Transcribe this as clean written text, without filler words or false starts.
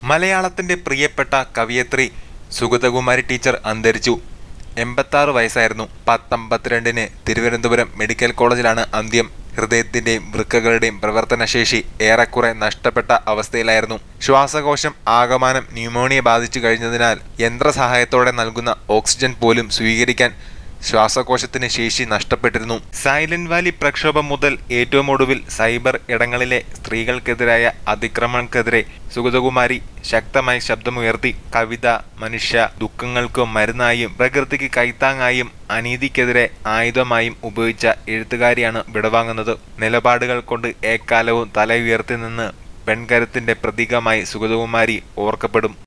മലയാളത്തിന്റെ പ്രിയപ്പെട്ട കവയിത്രി സുഗതകുമാരി ടീച്ചർ അന്തരിച്ചു. 86 വയസ്സായിരുന്നു. 10:52 തിരുവനന്തപുരം മെഡിക്കൽ കോളേജിലാണ് അന്ത്യം. ഹൃദയത്തിന്റെയും വൃക്കകളുടെയും പ്രവർത്തനശേഷി ഏറെക്കുറെ നഷ്ടപ്പെട്ട അവസ്ഥയിലായിരുന്നു. ശ്വാസകോശം ആകമാനം ന്യൂമോണിയ ബാധിച്ചു കഴിഞ്ഞതിനാൽ യന്ത്രസഹായത്തോടെ നൽകുന്ന ഓക്സിജൻ പോലും സ്വീകരിക്കാൻ ശ്വാസകോശത്തിന് ശേഷി നഷ്ടപ്പെട്ടിരുന്നു. സൈലന്റ് വാലി പ്രക്ഷോഭം മുതൽ ഏറ്റവും ഒടുവിൽ സൈബർ ഇടങ്ങളിലെ സ്ത്രീകൾക്കെതിരായ അതിക്രമങ്ങൾക്കെതിരെ സുഗതകുമാരി ശക്തമായി ശബ്ദമുയർത്തി. കവിത മനുഷ്യ ദുഃഖങ്ങൾക്ക് മരുന്നായും പ്രകൃതിക്ക് കൈത്താങ്ങായും അനീതിക്കെതിരെ ആയുധമായും ഉപയോഗിച്ച എഴുത്തുകാരിയാണ് വിടവാങ്ങുന്നത്. നിലപാടുകൾ കൊണ്ട് എക്കാലവും തല ഉയർത്തി നിന്ന് പെൺകരുത്തിന്റെ പ്രതീകമായി സുഗതകുമാരി ഓർക്കപ്പെടും.